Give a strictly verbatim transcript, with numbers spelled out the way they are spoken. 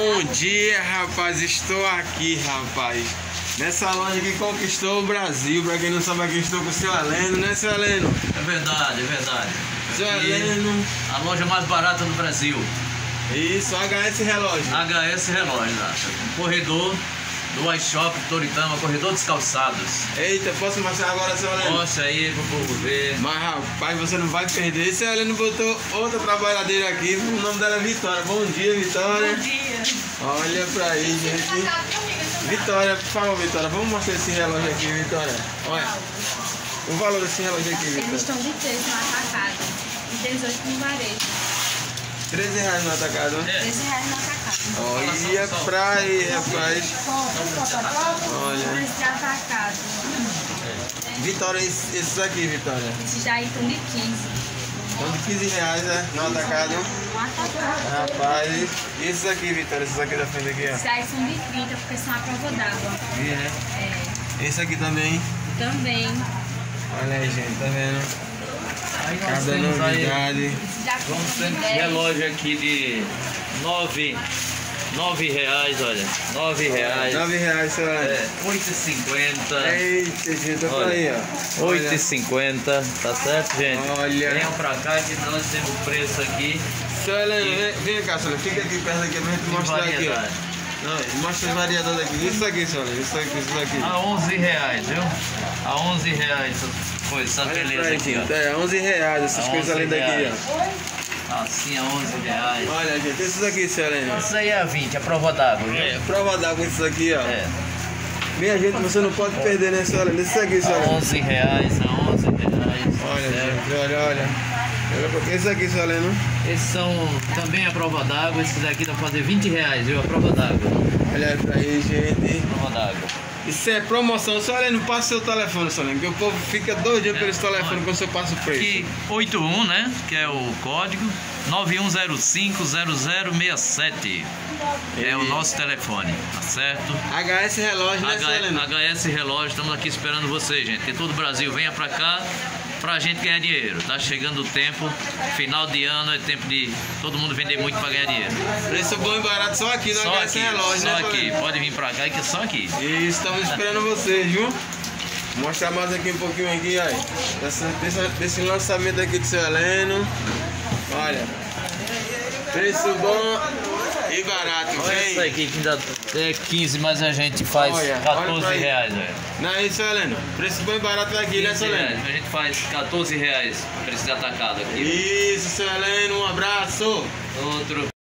Bom dia, rapaz, estou aqui, rapaz, nessa loja que conquistou o Brasil. Pra quem não sabe, aqui estou com o seu Heleno, né, seu Heleno? É verdade, é verdade. Seu Aqui, Heleno. a loja mais barata do Brasil. Isso, H S Relógio. H S Relógio, lá. Corredor do iShop Toritama, corredor dos calçados. Eita, posso mostrar agora, seu Heleno? Mostra aí pro povo ver. Mas, rapaz, você não vai perder. Seu Heleno botou outra trabalhadeira aqui, o nome dela é Vitória. Bom dia, Vitória. Bom dia. Olha pra aí, gente. Vitória, por favor, Vitória, vamos mostrar esse relógio aqui, Vitória. Olha, o valor desse relógio aqui, Vitória. Eles estão de treze no atacado e dezoito no varejo. treze reais no atacado, né? treze reais no atacado. Olha pra aí, rapaz. Olha. Preço de atacado. Vitória, esses, esses aqui, Vitória. Esses daí estão de quinze. Estão de quinze reais, né? No atacado. No atacado. Rapaz, e esses aqui, Vitória, esses aqui da frente aqui, Esses ó. daí são de trinta porque são a prova d'água. E, né? É. Esse aqui também. Também. Olha aí, gente, tá vendo? Aí nós Cada temos aí, novidade. Esses daqui vamos são de ter dez. relógio aqui de nove, nove reais, olha. Nove reais. nove reais, seu Heleno. É, oito e cinquenta. Eita, gente, olha aí, ó. oito Olha. e cinquenta, tá certo, gente? Olha. Venham pra cá que nós temos preço aqui. Seu Heleno, vem, vem cá, seu Heleno. Fica aqui perto aqui pra gente de mostrar aqui, ó. variedade. Não, mostra os variadores aqui. Isso aqui, seu Heleno. Isso aqui, isso aqui. A onze reais, viu? A onze reais essas coisas, essa Olha pra beleza aí, aqui, gente. ó. É, onze reais essas A coisas onze além daqui, reais. ó. Assim, a onze reais. Olha, gente, esses aqui, seu Heleno. Isso aí é a vinte, a prova d'água, viu? É, prova d'água esses aqui, ó. É. Minha gente, você não pode perder, né, seu Heleno? Esses aqui, seu A Heleno. onze reais, a onze reais. Olha, certo? gente, olha, olha. Olha pra- Esses aqui, seu Heleno. Esses são também a prova d'água. Esses daqui dá pra fazer vinte reais, viu? A prova d'água. Olha pra aí, gente. Prova d'água. Isso é promoção. Seu Heleno, passa seu telefone, seu Heleno, que o povo fica doidinho pelo esse telefone quando você passa o preço. Aqui, oitenta e um, né? Que é o código. nove um zero cinco zero zero seis sete. É o nosso telefone, tá certo? H S Relógio, né, seu Heleno? H S Relógio, estamos aqui esperando você, gente. De todo o Brasil, venha pra cá pra gente ganhar dinheiro. Tá chegando o tempo, final de ano, é tempo de todo mundo vender muito pra ganhar dinheiro. Preço bom e barato só aqui no Só H S aqui, Relógio, só né, seu aqui. Heleno? Pode vir pra cá que é só aqui. E estamos esperando vocês, viu? Vou mostrar mais aqui um pouquinho aqui, aí. Dessa, desse, desse lançamento aqui do seu Heleno. Olha. Preço bom e barato, Olha vem. isso aqui que ainda é quinze, mas a gente faz Olha, olha quatorze pra aí. reais, velho. Não é isso, seu Heleno? Preço bom e barato aqui, né, seu quinze Heleno? reais. A gente faz quatorze reais preço de atacado aqui. Isso, seu Heleno, um abraço. Outro.